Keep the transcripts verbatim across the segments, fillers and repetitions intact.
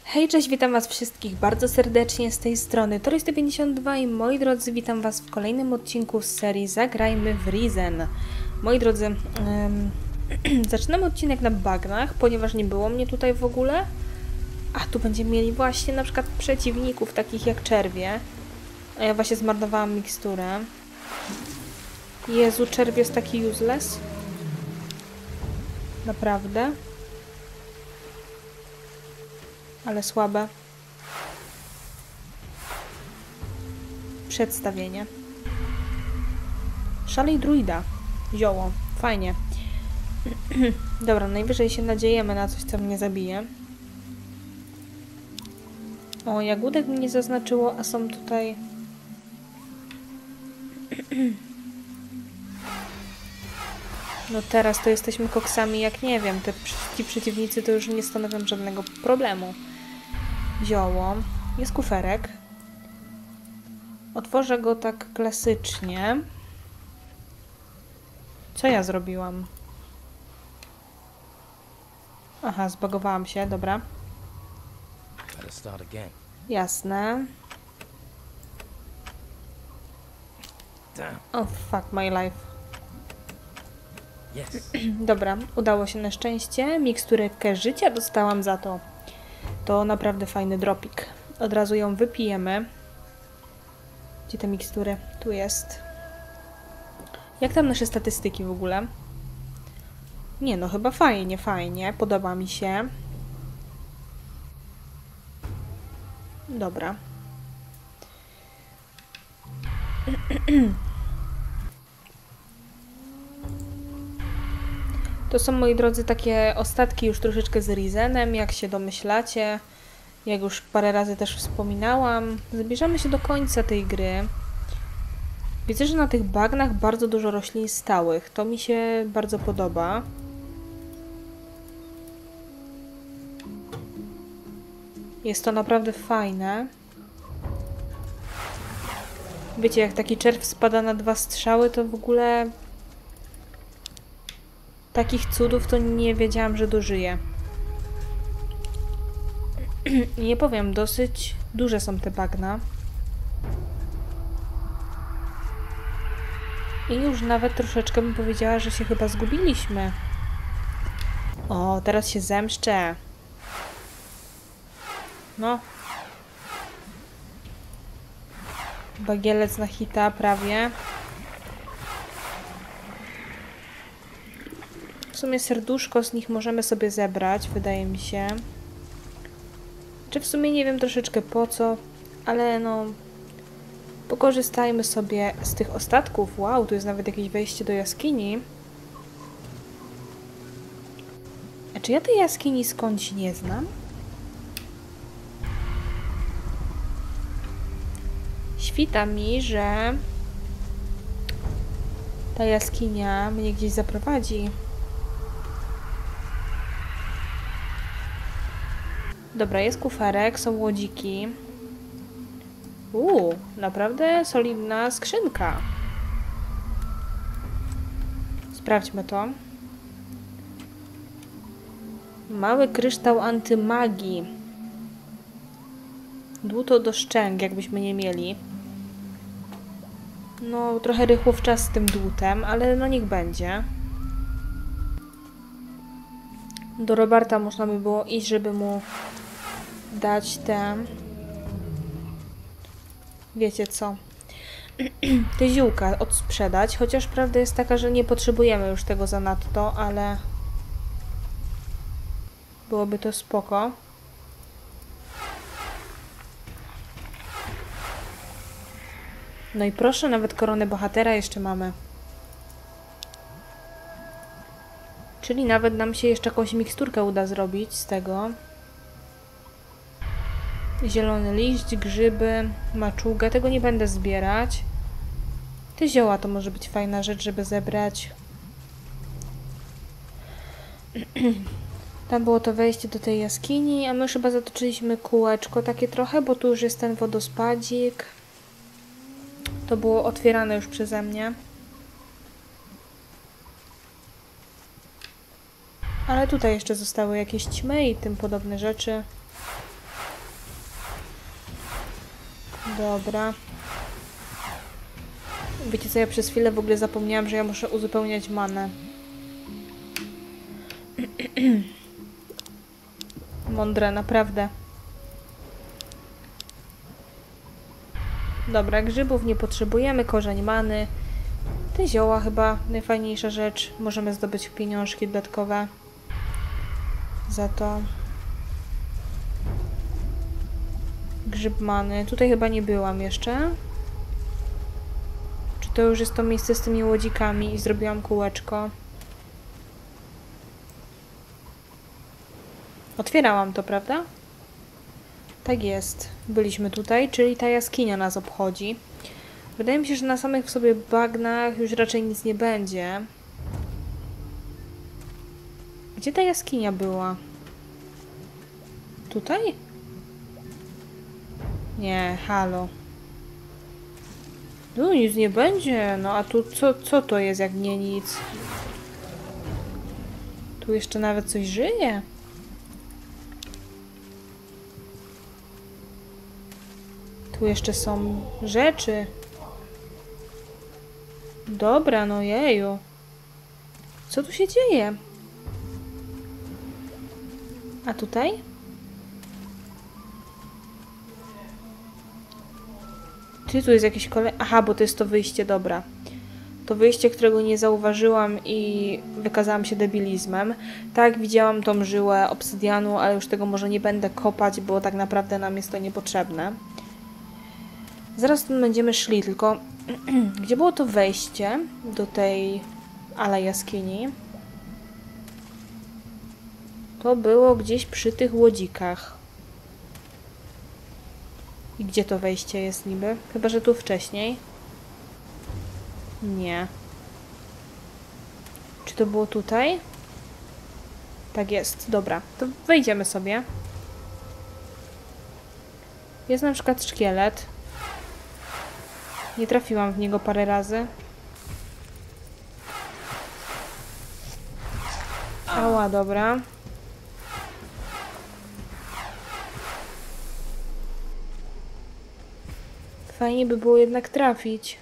Hej, cześć, witam was wszystkich bardzo serdecznie z tej strony Tori sto pięćdziesiąt dwa i moi drodzy, witam was w kolejnym odcinku z serii Zagrajmy w Risen. Moi drodzy, um, zaczynamy odcinek na bagnach, ponieważ nie było mnie tutaj w ogóle. A tu będziemy mieli właśnie na przykład przeciwników takich jak czerwie. A ja właśnie zmarnowałam miksturę. Jezu, czerwie jest taki useless. Naprawdę. Ale słabe. Przedstawienie. Szalej druida. Zioło. Fajnie. Dobra, najwyżej się nadziejemy na coś, co mnie zabije. O, jagódek mi nie zaznaczyło, a są tutaj... No teraz to jesteśmy koksami, jak nie wiem. Te, ci przeciwnicy to już nie stanowią żadnego problemu. Zioło. Jest kuferek. Otworzę go tak klasycznie. Co ja zrobiłam? Aha, zbagowałam się, dobra. Jasne. Oh, fuck my life. Dobra, udało się na szczęście. Miksturkę życia dostałam za to. To naprawdę fajny dropik. Od razu ją wypijemy. Gdzie te mikstury? Tu jest. Jak tam nasze statystyki w ogóle? Nie no, chyba fajnie, fajnie. Podoba mi się. Dobra. To są, moi drodzy, takie ostatki już troszeczkę z Risenem, jak się domyślacie. Jak już parę razy też wspominałam. Zbliżamy się do końca tej gry. Widzę, że na tych bagnach bardzo dużo roślin stałych. To mi się bardzo podoba. Jest to naprawdę fajne. Wiecie, jak taki czerw spada na dwa strzały, to w ogóle... Takich cudów to nie wiedziałam, że dożyję. Nie powiem, dosyć duże są te bagna. I już nawet troszeczkę bym powiedziała, że się chyba zgubiliśmy. O, teraz się zemszczę. No. Bagielec na hita prawie. W sumie serduszko z nich możemy sobie zebrać, wydaje mi się. Czy w sumie nie wiem troszeczkę po co, ale no... Pokorzystajmy sobie z tych ostatków. Wow, tu jest nawet jakieś wejście do jaskini. A czy ja tej jaskini skądś nie znam? Świta mi, że... ta jaskinia mnie gdzieś zaprowadzi. Dobra, jest kuferek, są łodziki. Uuu, naprawdę solidna skrzynka. Sprawdźmy to. Mały kryształ antymagii. Dłuto do szczęk, jakbyśmy nie mieli. No, trochę rychło w czas z tym dłutem, ale no niech będzie. Do Roberta można by było iść, żeby mu dać te... Wiecie co? Te ziółka odsprzedać, chociaż prawda jest taka, że nie potrzebujemy już tego zanadto, ale byłoby to spoko. No i proszę, nawet koronę bohatera jeszcze mamy. Czyli nawet nam się jeszcze jakąś miksturkę uda zrobić z tego. Zielony liść, grzyby, maczugę. Tego nie będę zbierać. Te zioła to może być fajna rzecz, żeby zebrać. Tam było to wejście do tej jaskini, a my już chyba zatoczyliśmy kółeczko takie trochę, bo tu już jest ten wodospadzik. To było otwierane już przeze mnie. Ale tutaj jeszcze zostały jakieś ćmy i tym podobne rzeczy. Dobra. Wiecie co, ja przez chwilę w ogóle zapomniałam, że ja muszę uzupełniać manę. Mądre, naprawdę. Dobra, grzybów nie potrzebujemy, korzeń many. Te zioła chyba najfajniejsza rzecz. Możemy zdobyć pieniążki dodatkowe. Za to. Grzyb many. Tutaj chyba nie byłam jeszcze. Czy to już jest to miejsce z tymi łodzikami i zrobiłam kółeczko? Otwierałam to, prawda? Tak jest. Byliśmy tutaj, czyli ta jaskinia nas obchodzi. Wydaje mi się, że na samych w sobie bagnach już raczej nic nie będzie. Gdzie ta jaskinia była? Tutaj? Nie, halo. No nic nie będzie. No a tu co, co to jest jak nie nic? Tu jeszcze nawet coś żyje. Tu jeszcze są rzeczy. Dobra, no jeju. Co tu się dzieje? A tutaj? Ty, tu jest jakieś kolej... Aha, bo to jest to wyjście, dobra. To wyjście, którego nie zauważyłam i wykazałam się debilizmem. Tak, widziałam tą żyłę obsydianu, ale już tego może nie będę kopać, bo tak naprawdę nam jest to niepotrzebne. Zaraz tu będziemy szli, tylko gdzie było to wejście do tej ala jaskini? To było gdzieś przy tych łodzikach. I gdzie to wejście jest niby? Chyba że tu wcześniej. Nie. Czy to było tutaj? Tak jest, dobra. To wejdziemy sobie. Jest na przykład szkielet. Nie trafiłam w niego parę razy. Ała, dobra. Fajnie by było jednak trafić.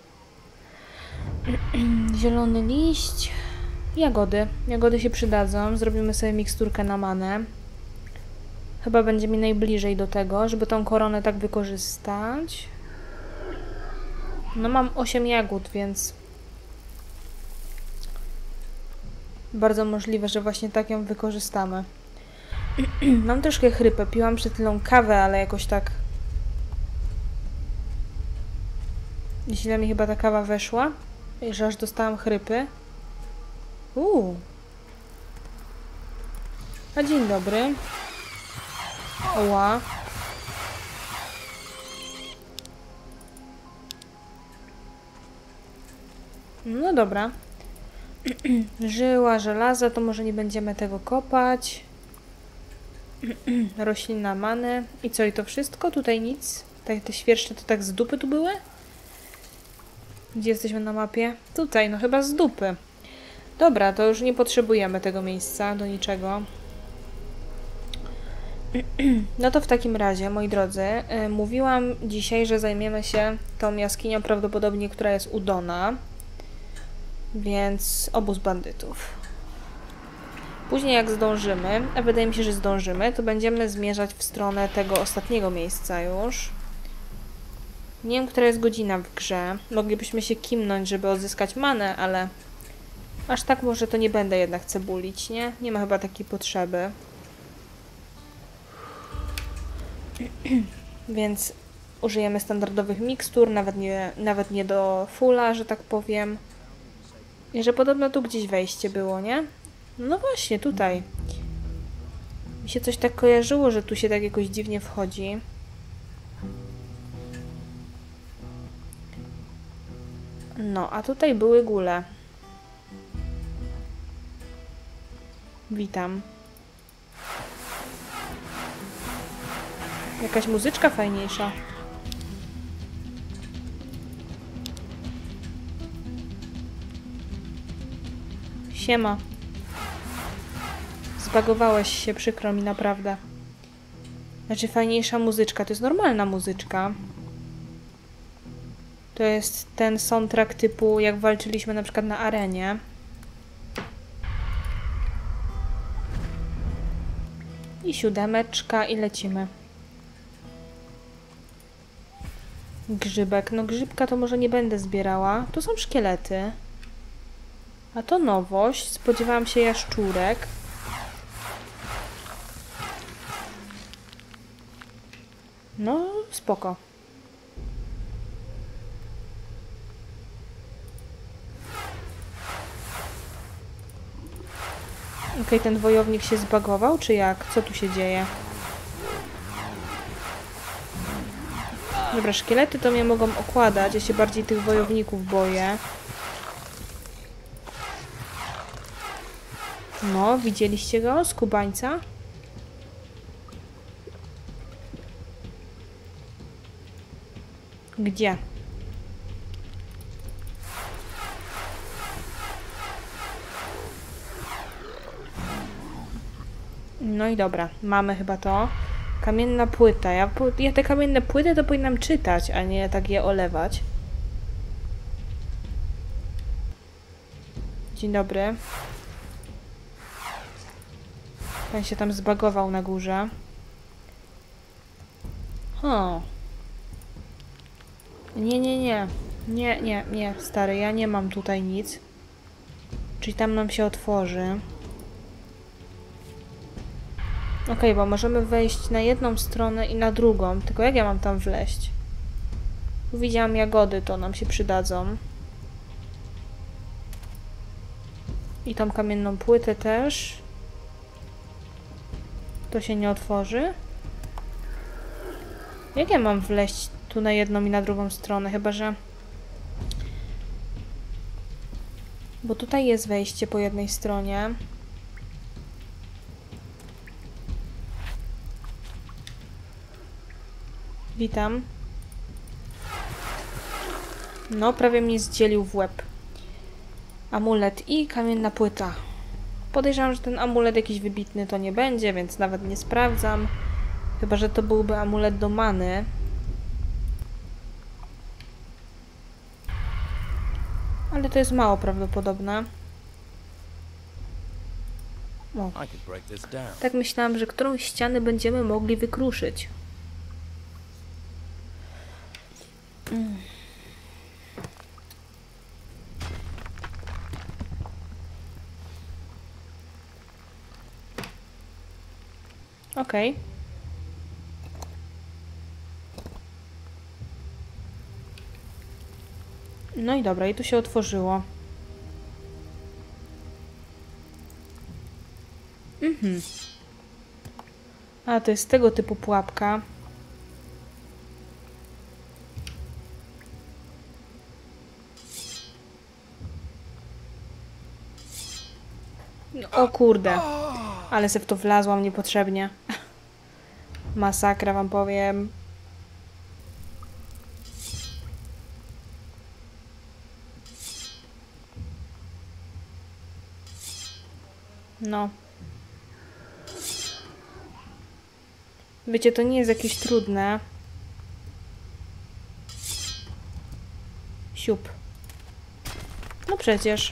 Zielony liść. Jagody. Jagody się przydadzą. Zrobimy sobie miksturkę na manę. Chyba będzie mi najbliżej do tego, żeby tą koronę tak wykorzystać. No mam osiem jagód, więc bardzo możliwe, że właśnie tak ją wykorzystamy. Mam troszkę chrypę. Piłam przed chwilą kawę, ale jakoś tak źle mi chyba ta kawa weszła, że aż dostałam chrypy. Uuu. A dzień dobry. Oła. No dobra. Żyła żelaza, to może nie będziemy tego kopać. Roślina many. I co, i to wszystko? Tutaj nic? Tak, te świerszcze to tak z dupy tu były? Gdzie jesteśmy na mapie? Tutaj, no chyba z dupy. Dobra, to już nie potrzebujemy tego miejsca do niczego. No to w takim razie, moi drodzy, yy, mówiłam dzisiaj, że zajmiemy się tą jaskinią prawdopodobnie, która jest u Dona. Więc obóz bandytów. Później jak zdążymy, a wydaje mi się, że zdążymy, to będziemy zmierzać w stronę tego ostatniego miejsca już. Nie wiem, która jest godzina w grze. Moglibyśmy się kimnąć, żeby odzyskać manę, ale aż tak może to nie będę jednak cebulić, nie? Nie ma chyba takiej potrzeby. Więc użyjemy standardowych mikstur, nawet nie, nawet nie do fulla, że tak powiem. I że podobno tu gdzieś wejście było, nie? No właśnie, tutaj. Mi się coś tak kojarzyło, że tu się tak jakoś dziwnie wchodzi. No, a tutaj były góle. Witam. Jakaś muzyczka fajniejsza. Siema. Zbagowałeś się, przykro mi naprawdę. Znaczy fajniejsza muzyczka, to jest normalna muzyczka. To jest ten soundtrack typu jak walczyliśmy na przykład na arenie. I siódemeczka i lecimy. Grzybek. No grzybka to może nie będę zbierała. Tu są szkielety. A to nowość. Spodziewałam się jaszczurek. No, spoko. Okej, okay, ten wojownik się zbagował, czy jak? Co tu się dzieje? Dobra, szkielety to mnie mogą okładać. Ja się bardziej tych wojowników boję. No, widzieliście go? Skubańca? Gdzie? No i dobra, mamy chyba to. Kamienna płyta. Ja, ja te kamienne płyty to powinnam czytać, a nie tak je olewać. Dzień dobry. Pan się tam zbagował na górze. O. Nie, nie, nie. Nie, nie, nie, stary, ja nie mam tutaj nic. Czyli tam nam się otworzy. Okej, okay, bo możemy wejść na jedną stronę i na drugą. Tylko jak ja mam tam wleźć? Tu widziałam jagody, to nam się przydadzą. I tą kamienną płytę też. To się nie otworzy. Jak ja mam wleźć tu na jedną i na drugą stronę? Chyba że... Bo tutaj jest wejście po jednej stronie. Witam. No, prawie mnie zdzielił w łeb. Amulet i kamienna płyta. Podejrzewam, że ten amulet jakiś wybitny to nie będzie, więc nawet nie sprawdzam. Chyba że to byłby amulet do many. Ale to jest mało prawdopodobne. O. Tak myślałam, że którąś ścianę będziemy mogli wykruszyć. Mm. Okej. Okay. No i dobra, i tu się otworzyło. Mhm. A, to jest tego typu pułapka. O kurde. Ale se w to wlazłam niepotrzebnie. Masakra, wam powiem. No. Wiecie, to nie jest jakieś trudne. Siup. No przecież.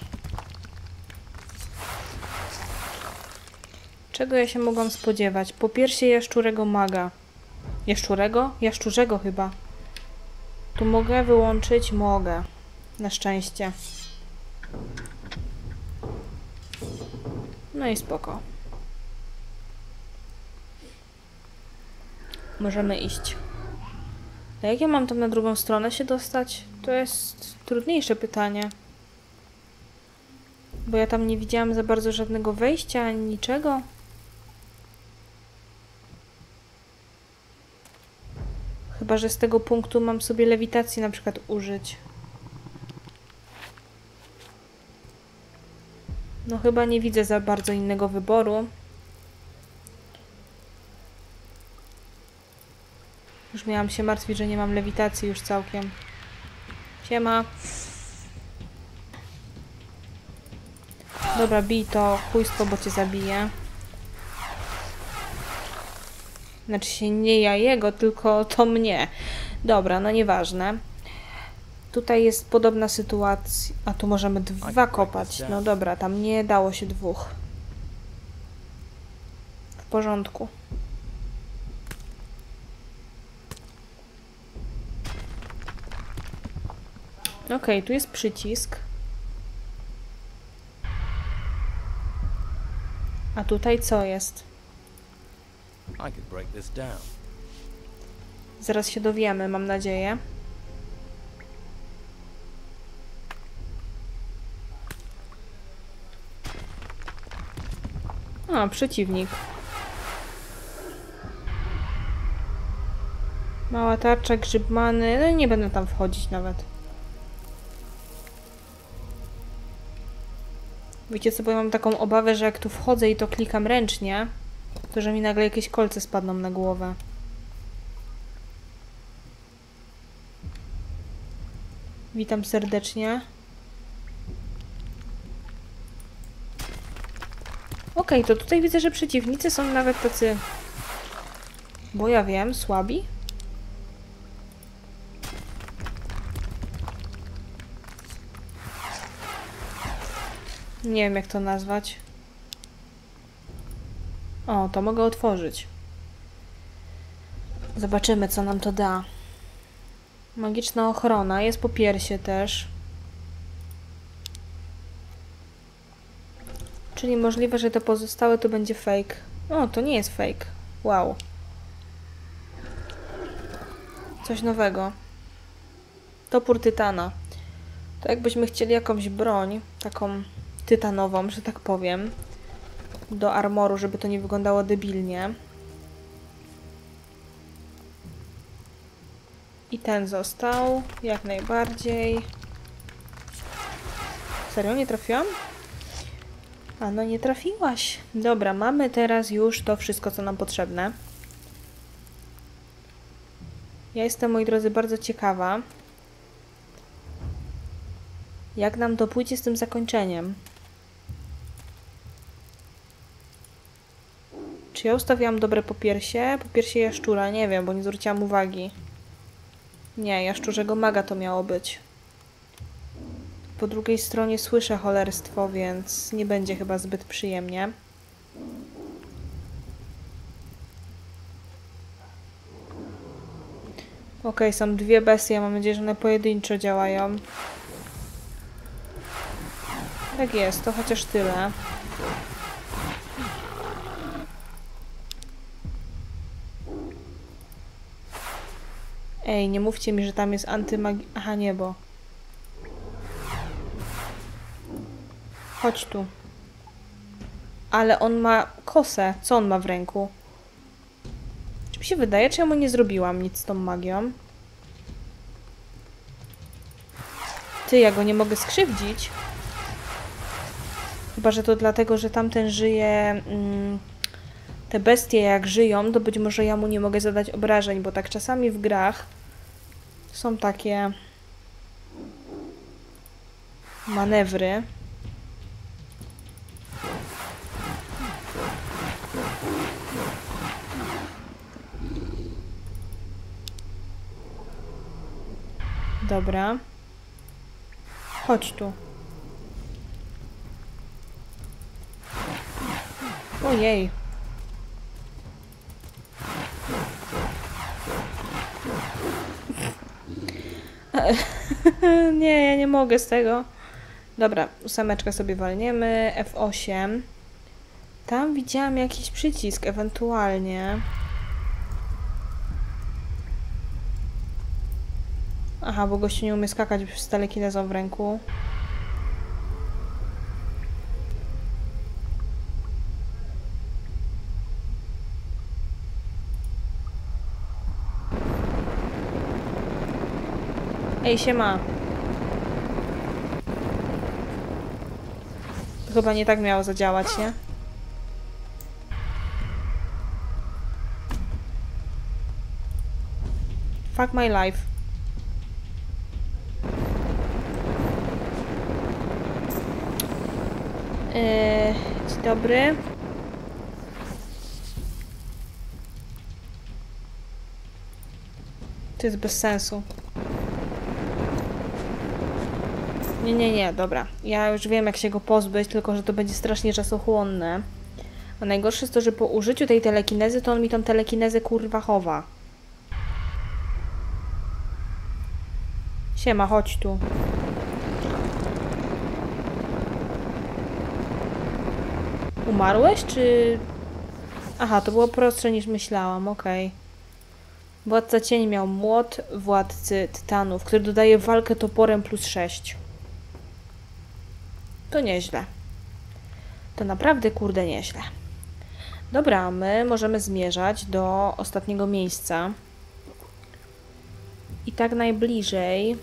Czego ja się mogłam spodziewać? Po piersie jaszczurego maga. Jaszczurego? Jaszczurzego chyba. Tu mogę wyłączyć? Mogę. Na szczęście. No i spoko. Możemy iść. A jak ja mam tam na drugą stronę się dostać? To jest trudniejsze pytanie. Bo ja tam nie widziałam za bardzo żadnego wejścia, ani niczego. Chyba że z tego punktu mam sobie lewitacji na przykład użyć. No chyba nie widzę za bardzo innego wyboru. Już miałam się martwić, że nie mam lewitacji już całkiem. Siema. Dobra, bij to chujstwo, bo cię zabiję. Znaczy się nie ja jego, tylko to mnie. Dobra, no nieważne. Tutaj jest podobna sytuacja. A tu możemy dwa kopać. No dobra, tam nie dało się dwóch. W porządku. Okej, okay, tu jest przycisk. A tutaj co jest? Zaraz się dowiemy, mam nadzieję. A, przeciwnik. Mała tarcza, grzyb many. No nie będę tam wchodzić nawet. Wiecie co, bo ja mam taką obawę, że jak tu wchodzę i to klikam ręcznie, to że mi nagle jakieś kolce spadną na głowę. Witam serdecznie. Okej, okay, to tutaj widzę, że przeciwnicy są nawet tacy, bo ja wiem, słabi. Nie wiem, jak to nazwać. O, to mogę otworzyć. Zobaczymy, co nam to da. Magiczna ochrona. Jest po piersie też. Czyli możliwe, że to pozostałe to będzie fake. O, to nie jest fake. Wow. Coś nowego. Topór tytana. To jakbyśmy chcieli jakąś broń, taką tytanową, że tak powiem, do armoru, żeby to nie wyglądało debilnie. I ten został, jak najbardziej. Serio, nie trafiłam? A no nie trafiłaś. Dobra, mamy teraz już to wszystko, co nam potrzebne. Ja jestem, moi drodzy, bardzo ciekawa, jak nam to pójdzie z tym zakończeniem. Czy ja ustawiłam dobre popiersie? Popiersie jaszczura, nie wiem, bo nie zwróciłam uwagi. Nie, jaszczurzego maga to miało być. Po drugiej stronie słyszę cholerstwo, więc nie będzie chyba zbyt przyjemnie. Ok, są dwie bestie, mam nadzieję, że one pojedynczo działają. Tak jest, to chociaż tyle. Ej, nie mówcie mi, że tam jest antymagi... Aha, niebo. Chodź tu. Ale on ma kosę. Co on ma w ręku? Czy mi się wydaje, czy ja mu nie zrobiłam nic z tą magią? Ty, ja go nie mogę skrzywdzić. Chyba, że to dlatego, że tamten żyje... Mm, te bestie jak żyją, to być może ja mu nie mogę zadać obrażeń, bo tak czasami w grach są takie manewry. Dobra. Chodź tu. Ojej. Nie, ja nie mogę z tego. Dobra, ósemeczkę sobie walniemy. F osiem. Tam widziałam jakiś przycisk, ewentualnie. Aha, bo gościu nie umie skakać z telekinezą w ręku. Ej, siema. To chyba nie tak miało zadziałać, nie? Fuck my life. Eee, dzień dobry. To jest bez sensu. Nie, nie, nie, dobra. Ja już wiem, jak się go pozbyć, tylko że to będzie strasznie czasochłonne. A najgorsze jest to, że po użyciu tej telekinezy, to on mi tą telekinezę kurwa chowa. Siema, chodź tu. Umarłeś, czy... Aha, to było prostsze niż myślałam, okej. Okay. Władca cieni miał młot władcy tytanów, który dodaje walkę toporem plus sześć. To nieźle. To naprawdę, kurde, nieźle. Dobra, my możemy zmierzać do ostatniego miejsca. I tak najbliżej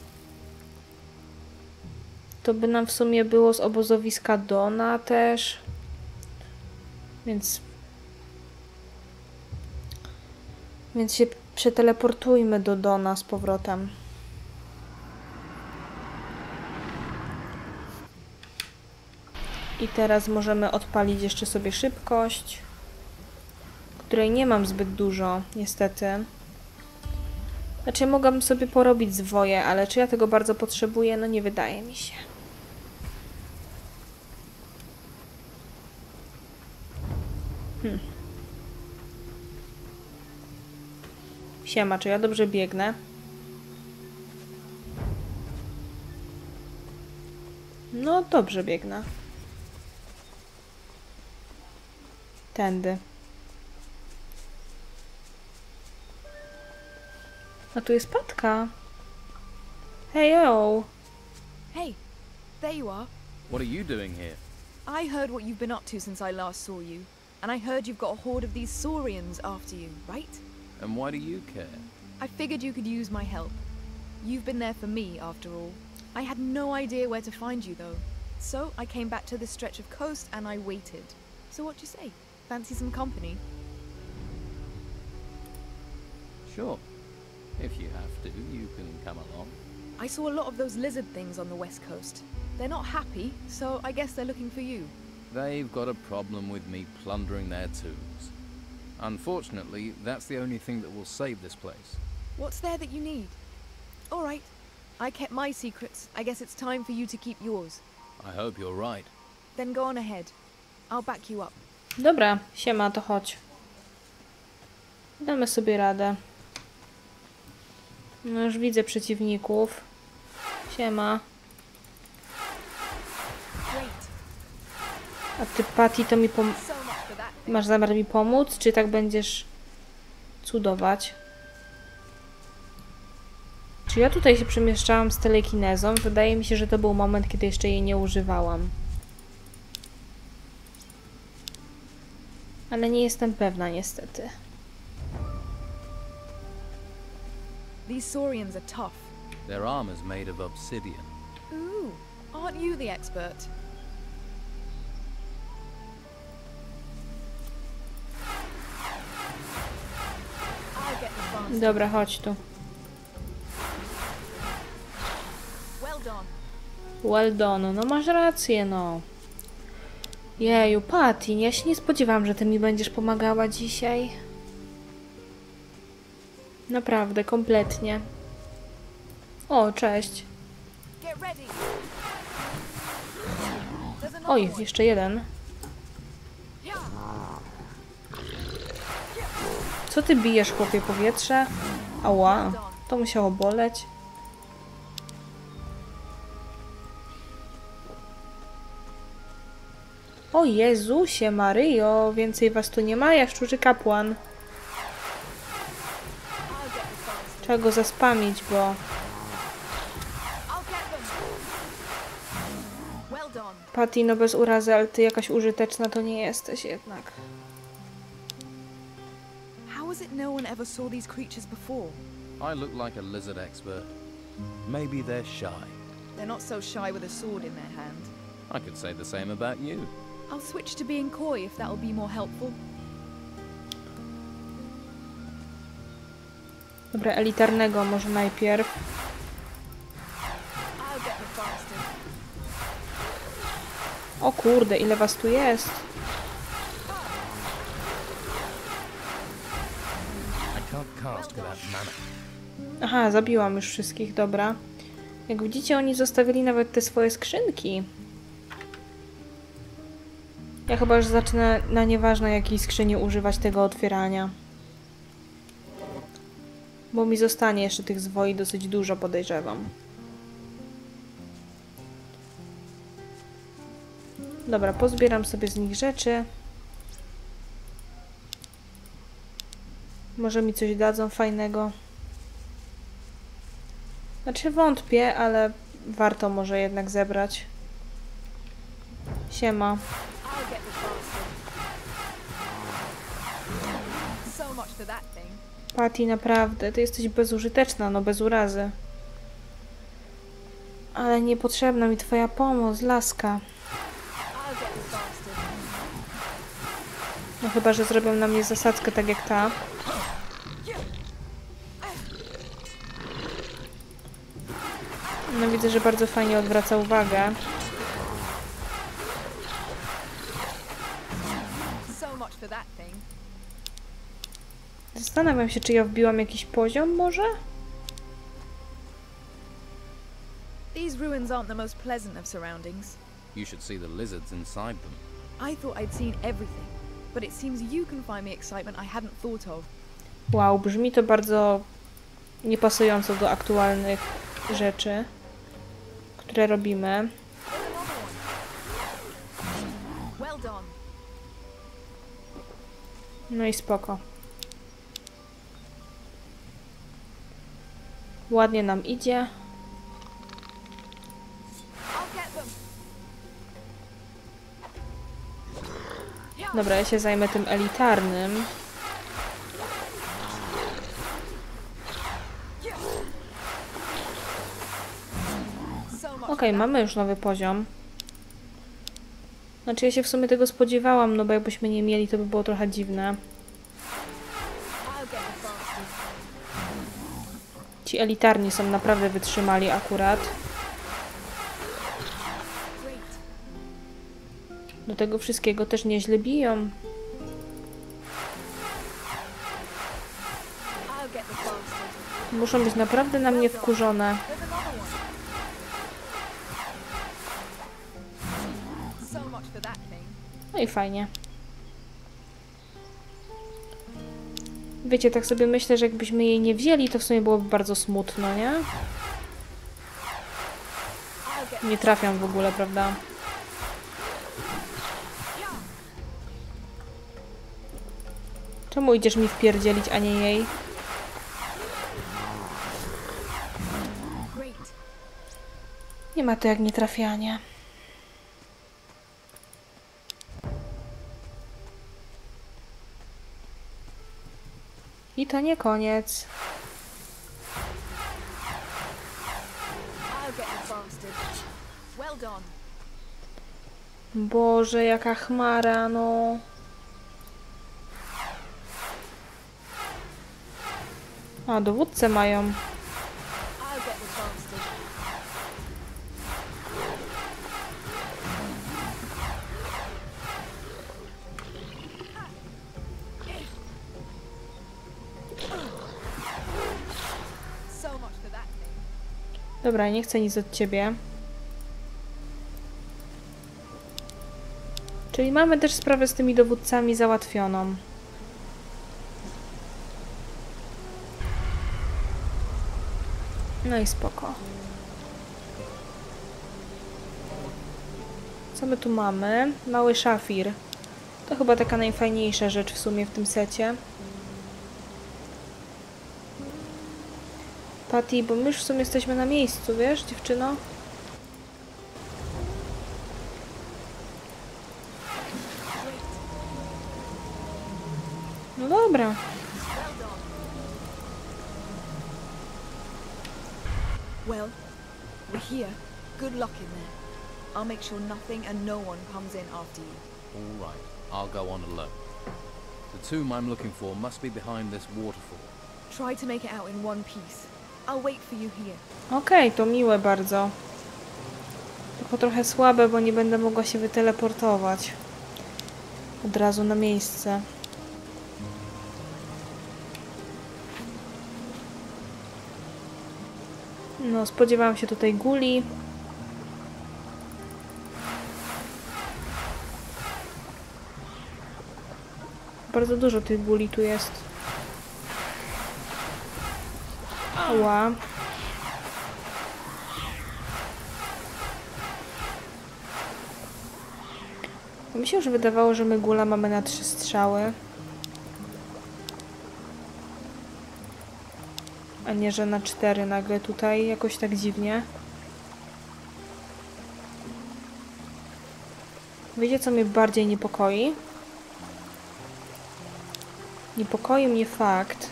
to by nam w sumie było z obozowiska Dona też. Więc Więc się przeteleportujmy do Dona z powrotem. I teraz możemy odpalić jeszcze sobie szybkość, której nie mam zbyt dużo, niestety. Znaczy, mogłabym sobie porobić zwoje, ale czy ja tego bardzo potrzebuję? No nie wydaje mi się. Hmm. Siema, czy ja dobrze biegnę? No, dobrze biegnę. Tędy. A tu jest Patka. Hejo! Hey, there you are. What are you doing here? I heard what you've been up to since I last saw you, and I heard you've got a horde of these Saurians after you, right? And why do you care? I figured you could use my help. You've been there for me, after all. I had no idea where to find you, though. So I came back to this stretch of coast and I waited. So what do you say? Fancy some company? Sure. If you have to, you can come along. I saw a lot of those lizard things on the west coast. They're not happy, so I guess they're looking for you. They've got a problem with me plundering their tools. Unfortunately, that's the only thing that will save this place. What's there that you need? All right. I kept my secrets. I guess it's time for you to keep yours. I hope you're right. Then go on ahead. I'll back you up. Dobra, siema, to chodź. Damy sobie radę. No już widzę przeciwników. Siema. A ty, Patty, to mi pom... Masz zamiar mi pomóc, czy tak będziesz cudować? Czy ja tutaj się przemieszczałam z telekinezą? Wydaje mi się, że to był moment, kiedy jeszcze jej nie używałam. Ale nie jestem pewna, niestety. These Saurians are tough. Their armor's made of obsidian. Ooh, aren't you the expert? I'll get the bastard. Dobra, chodź tu. Well done. Well done. No masz rację, no. Jeju, Patty, ja się nie spodziewałam, że ty mi będziesz pomagała dzisiaj. Naprawdę, kompletnie. O, cześć. Get ready. There's another Oj, one. jeszcze jeden. Co ty bijesz, chłopie, powietrze? Ała, to musiało boleć. O Jezusie Maryjo, więcej was tu nie ma, jaszczurzy kapłan. Trzeba go zaspamić, bo... I'll get them. Well done. Patty, no bez urazy, ale ty jakaś użyteczna to nie jesteś jednak. How is it no one ever saw these creatures before? I look like a lizard expert. Maybe they're shy. They're not so shy with a sword in their hand. I could say the same about you. I'll switch to being coy if that'll be more helpful. Dobra, elitarnego może najpierw. I'll get the bastard. O kurde, ile was tu jest? I can't cast without mana. Aha, zabiłam już wszystkich, dobra. Jak widzicie, oni zostawili nawet te swoje skrzynki. Ja chyba już zacznę na nieważne jakiej skrzyni używać tego otwierania. Bo mi zostanie jeszcze tych zwoi dosyć dużo, podejrzewam. Dobra, pozbieram sobie z nich rzeczy. Może mi coś dadzą fajnego. Znaczy wątpię, ale warto może jednak zebrać. Siema. Patty, naprawdę, ty jesteś bezużyteczna, no bez urazy. Ale niepotrzebna mi twoja pomoc, laska. No chyba, że zrobią na mnie zasadzkę tak jak ta. No widzę, że bardzo fajnie odwraca uwagę. Zastanawiam się, czy ja wbiłam jakiś poziom może? These ruins aren't the most pleasant of surroundings. You should see the lizards inside them. I thought I'd seen everything, but it seems you can find me excitement I hadn't thought of. Wow, brzmi to bardzo niepasująco do aktualnych rzeczy, które robimy. Well done. No i spoko. Ładnie nam idzie. I'll get them. Dobra, ja się zajmę tym elitarnym. Okej, okay, mamy już nowy poziom. Znaczy ja się w sumie tego spodziewałam, no bo jakbyśmy nie mieli, to by było trochę dziwne. Ci elitarni są naprawdę wytrzymali akurat. Do tego wszystkiego też nieźle biją. Muszą być naprawdę na mnie wkurzone. No i fajnie. Wiecie, tak sobie myślę, że jakbyśmy jej nie wzięli, to w sumie byłoby bardzo smutno, nie? Nie trafiam w ogóle, prawda? Czemu idziesz mi wpierdzielić, a nie jej? Nie ma to jak nietrafianie. I to nie koniec. Boże, jaka chmara, no. A, dowódcę mają. Dobra, nie chcę nic od ciebie. Czyli mamy też sprawę z tymi dowódcami załatwioną. No i spoko. Co my tu mamy? Mały szafir. To chyba taka najfajniejsza rzecz w sumie w tym secie. Patty, bo my już w sumie jesteśmy na miejscu, wiesz, dziewczyno? No dobra. Well, we're here. Good luck in there. I'll make sure nothing and no one comes in after you. All right, I'll go on alone. The tomb I'm looking for must be behind this waterfall. Try to make it out in one piece. I'll wait for you here. Okej, okay, to miłe bardzo. Tylko trochę słabe, bo nie będę mogła się wyteleportować od razu na miejsce. No, spodziewałam się tutaj guli. Bardzo dużo tych guli tu jest. Ała. Mi się już wydawało, że my gula mamy na trzy strzały. A nie, że na cztery nagle tutaj. Jakoś tak dziwnie. Wiecie, co mnie bardziej niepokoi? Niepokoi mnie fakt...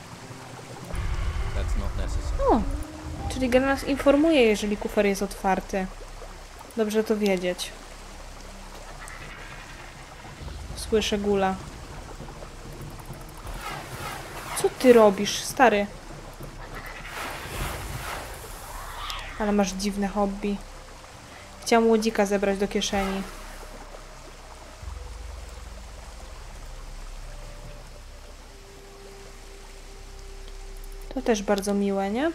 O! Czyli gra nas informuje, jeżeli kufer jest otwarty. Dobrze to wiedzieć. Słyszę gula. Co ty robisz, stary? Ale masz dziwne hobby. Chciałam łodzika zebrać do kieszeni. To też bardzo miłe, nie?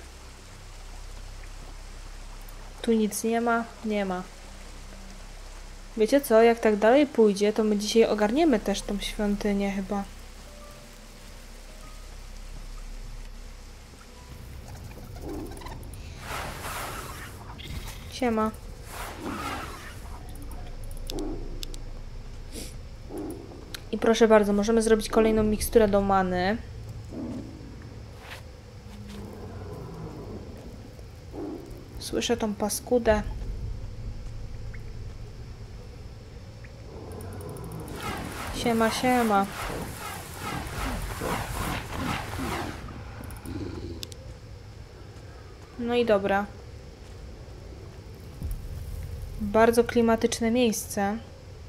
Tu nic nie ma? Nie ma. Wiecie co? Jak tak dalej pójdzie, to my dzisiaj ogarniemy też tą świątynię chyba. Siema. I proszę bardzo, możemy zrobić kolejną miksturę do many. Słyszę tą paskudę. Siema, siema. No i dobra. Bardzo klimatyczne miejsce.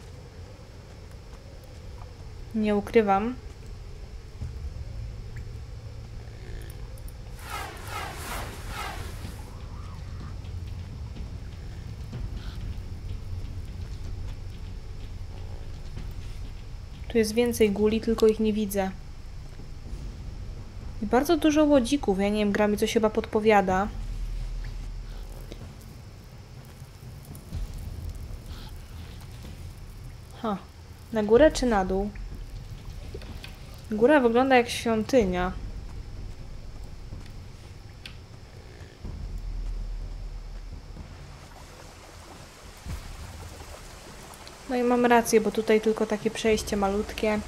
Nie ukrywam. Tu jest więcej guli, tylko ich nie widzę. I bardzo dużo łodzików. Ja nie wiem, gra mi coś chyba podpowiada. Ha. Na górę czy na dół? Góra wygląda jak świątynia. No i mam rację, bo tutaj tylko takie przejście malutkie.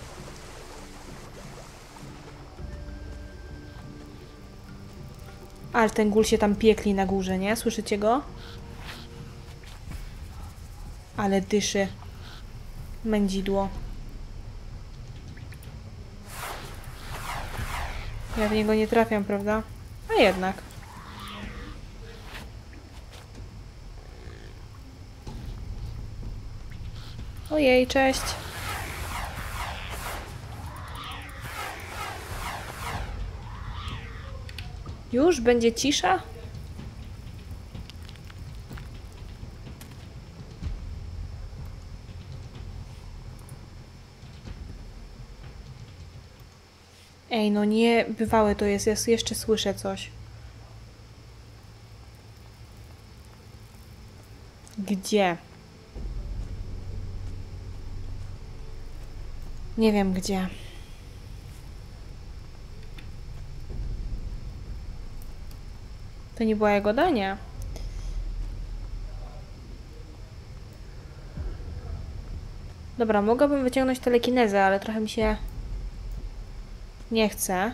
Ale ten gól się tam piekli na górze, nie? Słyszycie go? Ale dyszy. Mędzidło. Ja w niego nie trafiam, prawda? A jednak. Ojej, cześć. Już będzie cisza? Ej, no nie, bywałe to jest, ja jeszcze słyszę coś. Gdzie? Nie wiem gdzie. To nie była jego danie. Dobra, mogłabym wyciągnąć telekinezę, ale trochę mi się nie chce.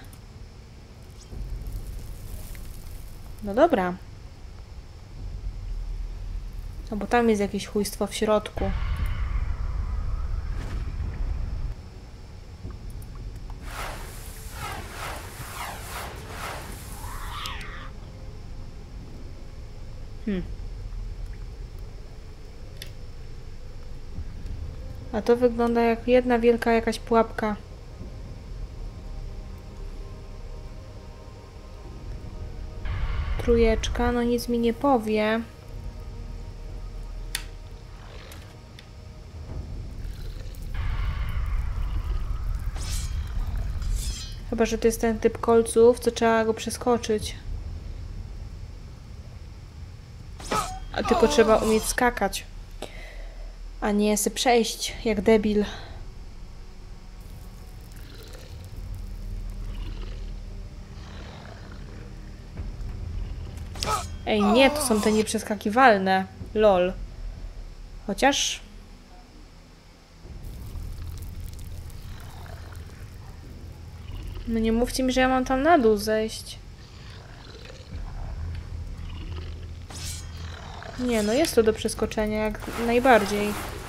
No dobra. No bo tam jest jakieś chujstwo w środku. Hmm. A to wygląda jak jedna wielka jakaś pułapka. Trójeczka, no nic mi nie powie. Chyba że to jest ten typ kolców, co trzeba go przeskoczyć. A tylko trzeba umieć skakać. A nie se przejść jak debil. Ej, nie, to są te nieprzeskakiwalne. Lol. Chociaż... No nie mówcie mi, że ja mam tam na dół zejść. Nie, no jest to do przeskoczenia jak najbardziej.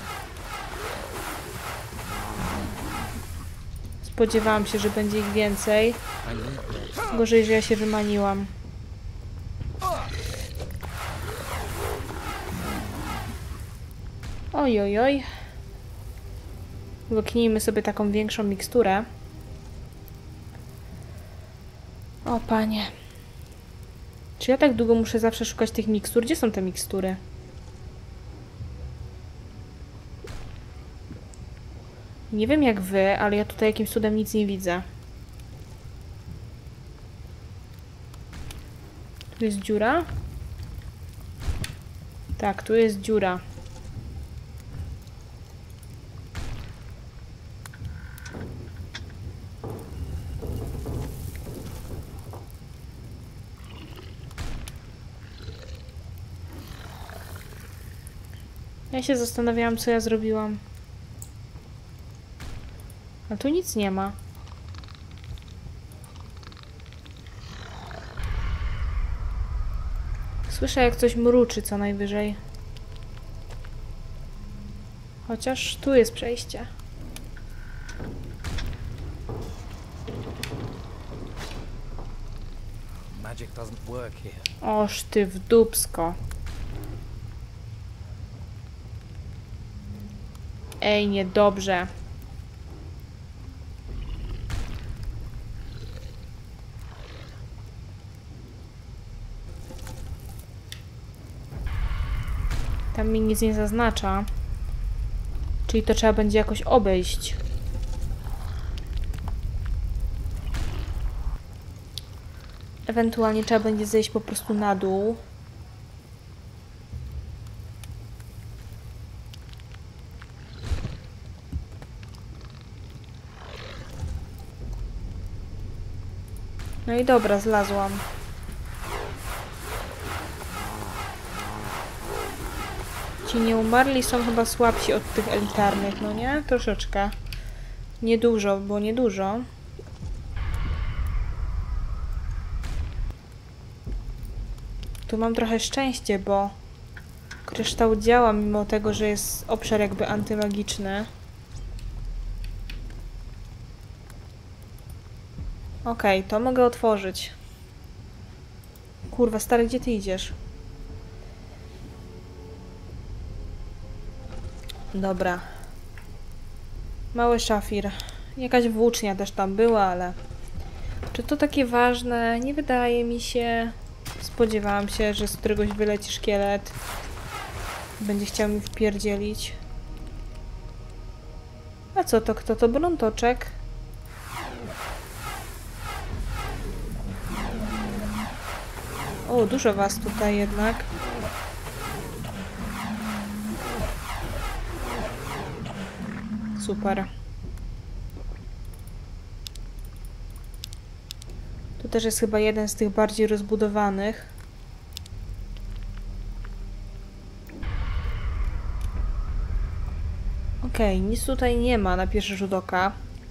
Spodziewałam się, że będzie ich więcej. Gorzej, że ja się wymaniłam. Oj, oj, oj. Łyknijmy sobie taką większą miksturę. O, panie. Czy ja tak długo muszę zawsze szukać tych mikstur? Gdzie są te mikstury? Nie wiem jak wy, ale ja tutaj jakimś cudem nic nie widzę. Tu jest dziura? Tak, tu jest dziura. Ja się zastanawiałam, co ja zrobiłam. A tu nic nie ma. Słyszę, jak coś mruczy co najwyżej. Chociaż tu jest przejście. Magic doesn't work here. Oż ty w dupsko. Ej, niedobrze. Tam mi nic nie zaznacza. Czyli to trzeba będzie jakoś obejść. Ewentualnie trzeba będzie zejść po prostu na dół. No i dobra, zlazłam. Ci nieumarli są chyba słabsi od tych elitarnych, no nie? Troszeczkę. Niedużo, bo niedużo. Tu mam trochę szczęście, bo kryształ działa, mimo tego, że jest obszar jakby antymagiczny. Okej, okay, to mogę otworzyć. Kurwa, stary, gdzie ty idziesz? Dobra. Mały szafir. Jakaś włócznia też tam była, ale... Czy to takie ważne? Nie wydaje mi się. Spodziewałam się, że z któregoś wyleci szkielet. Będzie chciał mi wpierdzielić. A co to? Kto to? Brątoczek? O, dużo was tutaj jednak. Super. Tu też jest chyba jeden z tych bardziej rozbudowanych. Okej, okay, nic tutaj nie ma na pierwszy rzut oka.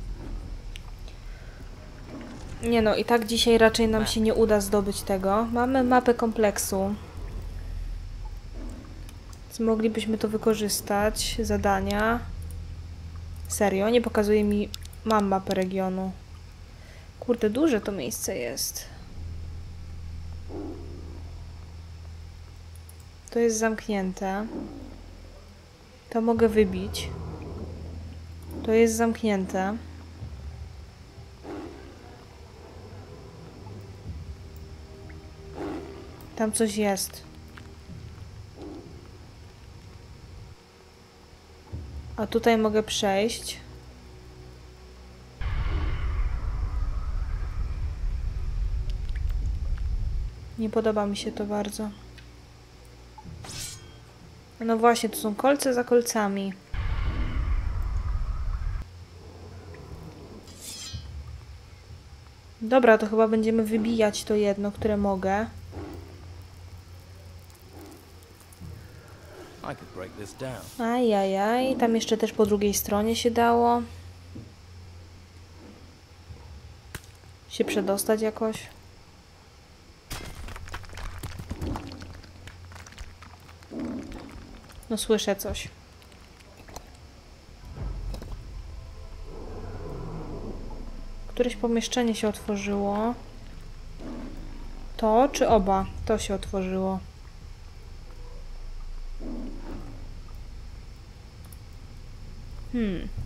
Nie no, i tak dzisiaj raczej nam się nie uda zdobyć tego. Mamy mapę kompleksu. Więc moglibyśmy to wykorzystać. Zadania. Serio, nie pokazuje mi... Mam mapę regionu. Kurde, duże to miejsce jest. To jest zamknięte. To mogę wybić. To jest zamknięte. Tam coś jest. A tutaj mogę przejść. Nie podoba mi się to bardzo. No właśnie, to są kolce za kolcami. Dobra, to chyba będziemy wybijać to jedno, które mogę. I could break this down. Ajajaj, tam jeszcze też po drugiej stronie się dało. Się przedostać jakoś. No słyszę coś. Któreś pomieszczenie się otworzyło. To czy oba? To się otworzyło. Hmm.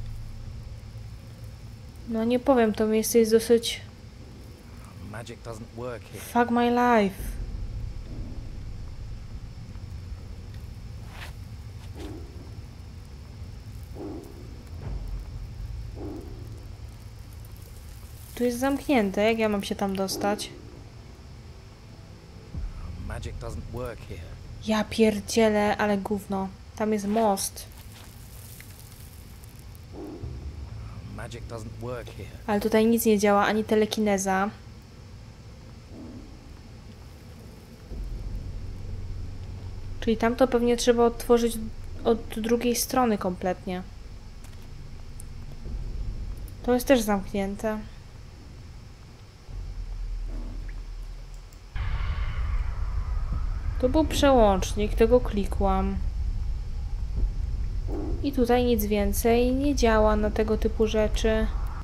No nie powiem, to miejsce jest dosyć... Magic doesn't work here. Fuck my life. Tu jest zamknięte, jak ja mam się tam dostać? Magic doesn't work here. Ja pierdzielę, ale gówno. Tam jest most. Magic doesn't work here. Ale tutaj nic nie działa, ani telekineza. Czyli tam to pewnie trzeba otworzyć od drugiej strony kompletnie. To jest też zamknięte. To był przełącznik, tego klikłam. I tutaj nic więcej nie działa na tego typu rzeczy.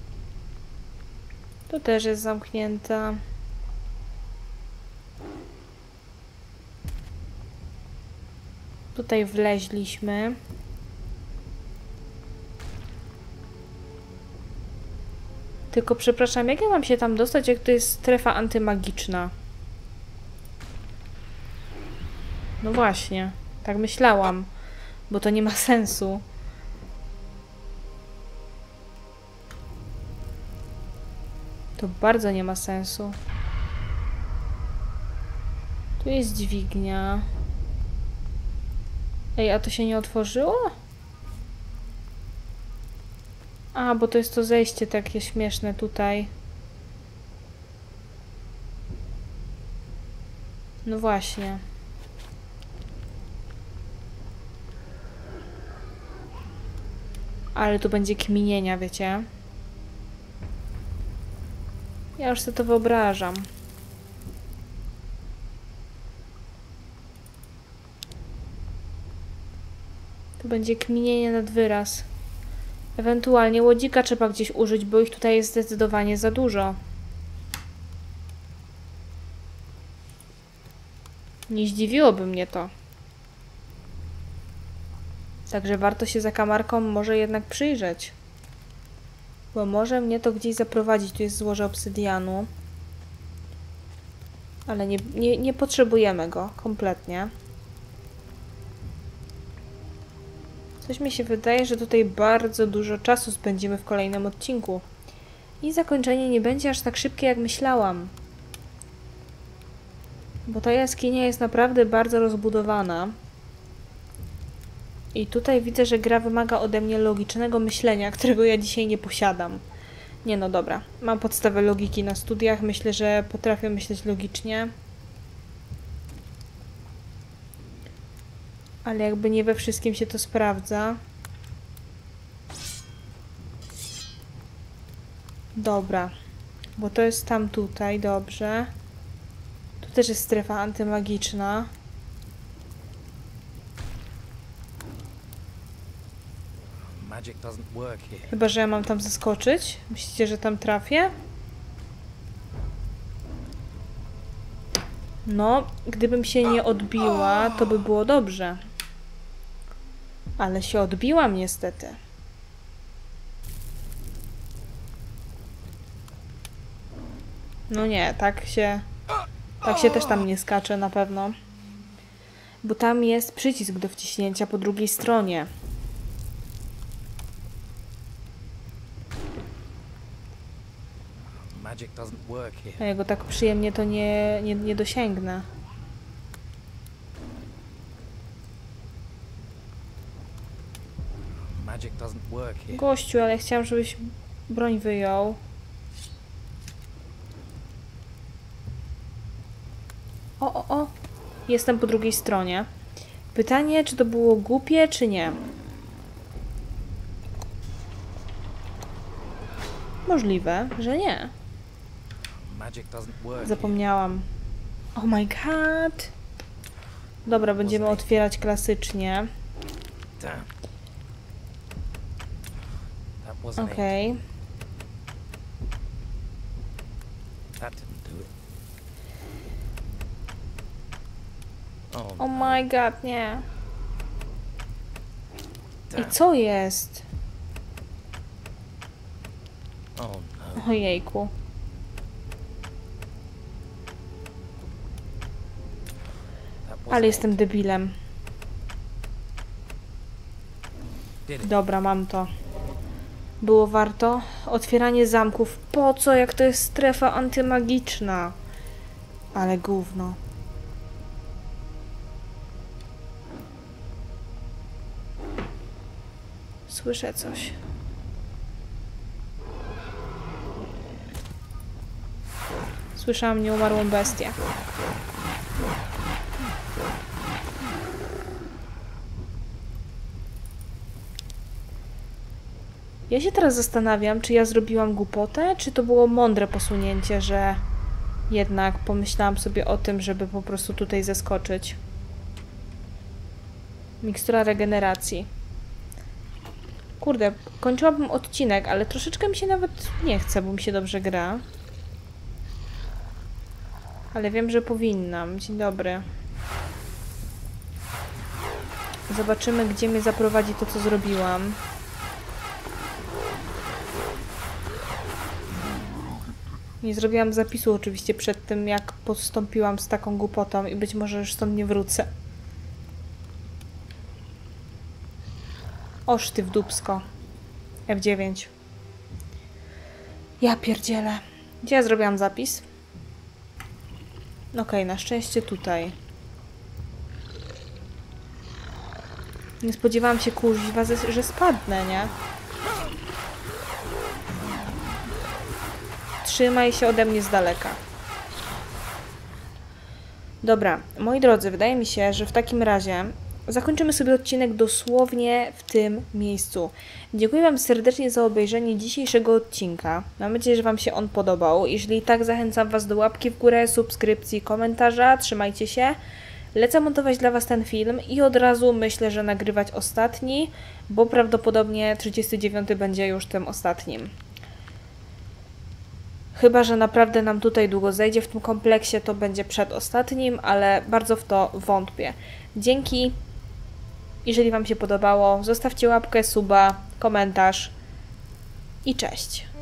To też jest zamknięte. Tutaj wleźliśmy. Tylko przepraszam, jak ja mam się tam dostać, jak to jest strefa antymagiczna? No właśnie, tak myślałam, bo to nie ma sensu. To bardzo nie ma sensu. Tu jest dźwignia. Ej, a to się nie otworzyło? A, bo to jest to zejście takie śmieszne tutaj. No właśnie. Ale tu będzie kminienia, wiecie? Ja już sobie to wyobrażam. Tu będzie kminienie nad wyraz. Ewentualnie łodzika trzeba gdzieś użyć, bo ich tutaj jest zdecydowanie za dużo. Nie zdziwiłoby mnie to. Także warto się za kamarką może jednak przyjrzeć. Bo może mnie to gdzieś zaprowadzić. Tu jest złoże obsydianu. Ale nie, nie, nie potrzebujemy go kompletnie. Coś mi się wydaje, że tutaj bardzo dużo czasu spędzimy w kolejnym odcinku. I zakończenie nie będzie aż tak szybkie, jak myślałam. Bo ta jaskinia jest naprawdę bardzo rozbudowana. I tutaj widzę, że gra wymaga ode mnie logicznego myślenia, którego ja dzisiaj nie posiadam. Nie no, dobra. Mam podstawę logiki na studiach. Myślę, że potrafię myśleć logicznie. Ale jakby nie we wszystkim się to sprawdza. Dobra. Bo to jest tam tutaj, dobrze. Tu też jest strefa antymagiczna. Magic doesn't work here. Chyba że ja mam tam zaskoczyć. Myślicie, że tam trafię? No, gdybym się nie odbiła, to by było dobrze. Ale się odbiłam niestety. No nie, tak się... Tak się też tam nie skacze na pewno. Bo tam jest przycisk do wciśnięcia po drugiej stronie. Magic doesn't work here. A ja go tak przyjemnie to nie, nie, nie dosięgnę. work here. Gościu, ale chciałam, żebyś broń wyjął. O, o, o. Jestem po drugiej stronie. Pytanie, czy to było głupie, czy nie? Możliwe, że nie. Magic doesn't work here. Zapomniałam. Oh my god. Dobra, będziemy otwierać klasycznie. Damn. That wasn't it. Okej. That didn't do it. Oh, Oh no. my god, nie. I Damn. co jest? Oh no. Ojejku. That wasn't Ale it. jestem debilem. Did it? Dobra, mam to. Było warto. Otwieranie zamków. Po co, jak to jest strefa antymagiczna? Ale gówno. Słyszę coś. Słyszałam nieumarłą bestię. Ja się teraz zastanawiam, czy ja zrobiłam głupotę, czy to było mądre posunięcie, że jednak pomyślałam sobie o tym, żeby po prostu tutaj zeskoczyć. Mikstura regeneracji. Kurde, kończyłabym odcinek, ale troszeczkę mi się nawet nie chce, bo mi się dobrze gra. Ale wiem, że powinnam. Dzień dobry. Zobaczymy, gdzie mnie zaprowadzi to, co zrobiłam. Nie zrobiłam zapisu oczywiście przed tym, jak postąpiłam z taką głupotą i być może już stąd nie wrócę. Oż ty w dupsko. F dziewięć. Ja pierdzielę. Gdzie ja zrobiłam zapis? Okej, okay, na szczęście tutaj. Nie spodziewałam się, kuźwa, że spadnę, nie? Trzymaj się ode mnie z daleka. Dobra, moi drodzy, wydaje mi się, że w takim razie zakończymy sobie odcinek dosłownie w tym miejscu. Dziękuję Wam serdecznie za obejrzenie dzisiejszego odcinka. Mam nadzieję, że Wam się on podobał. Jeżeli tak, zachęcam Was do łapki w górę, subskrypcji, komentarza. Trzymajcie się. Lecę montować dla Was ten film i od razu myślę, że nagrywać ostatni, bo prawdopodobnie trzydziesty dziewiąty będzie już tym ostatnim. Chyba że naprawdę nam tutaj długo zejdzie w tym kompleksie, to będzie przedostatnim, ale bardzo w to wątpię. Dzięki. Jeżeli Wam się podobało, zostawcie łapkę, suba, komentarz i cześć.